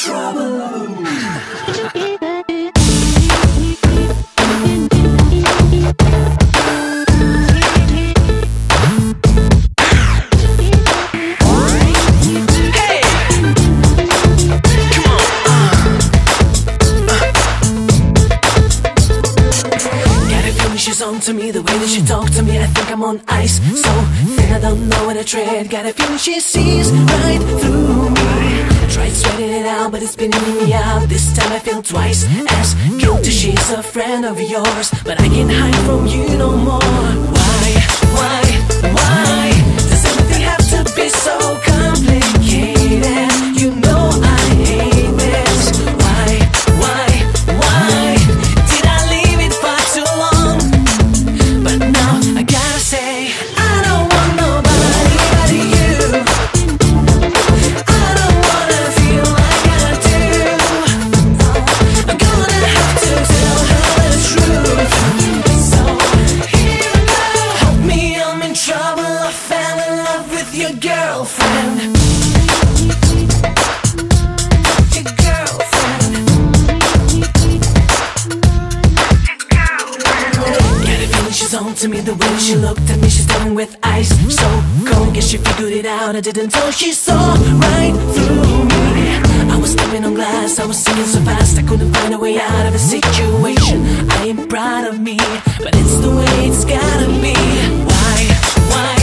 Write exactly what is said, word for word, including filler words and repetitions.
trouble. She's on to me, the way that she talk to me, I think I'm on ice. So thin I don't know where to tread. Got a feeling she sees right through me. Tried sweating it out, but it's been in me out. This time I feel twice as guilty. She's a friend of yours, but I can't hide from you no more. Why, why, why does everything have to be so complicated? You know I hate this. Why, why, why did I leave it for too long? But now I gotta say, I don't want nobody but you. I don't wanna feel like I do. I'm gonna have to tell her the truth. So here I go. Help me, I'm in trouble. I fell in love with your girlfriend. Your girlfriend. Got a feeling she's on to me, the way she looked at me, she's done with ice. So cold, guess she figured it out. I didn't know she saw right through me. I was stepping on glass, I was sinking so fast, I couldn't find a way out of a situation. I ain't proud of me, but it's the way it's gotta be. Why, why